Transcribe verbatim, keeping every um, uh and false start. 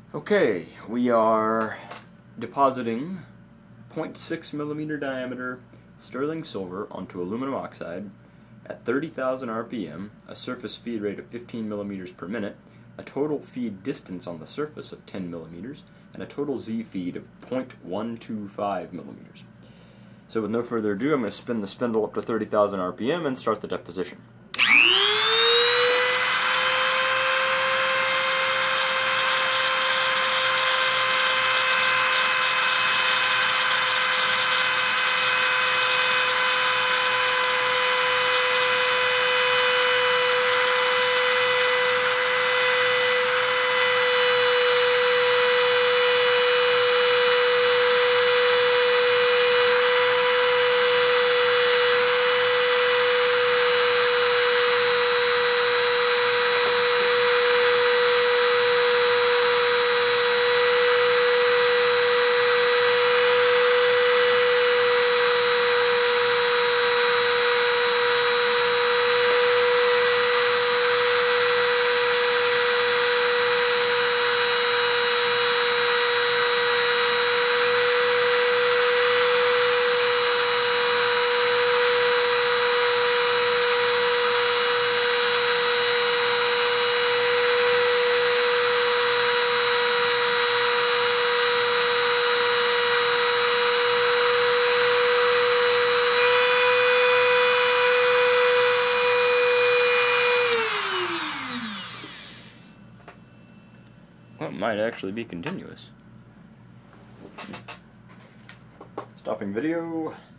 Okay, we are depositing zero point six millimeter diameter sterling silver onto aluminum oxide at thirty thousand R P M, a surface feed rate of fifteen millimeters per minute, a total feed distance on the surface of ten millimeters, and a total Z feed of zero point one two five millimeters. So with no further ado, I'm going to spin the spindle up to thirty thousand R P M and start the deposition. Well, it might actually be continuous. Stopping video.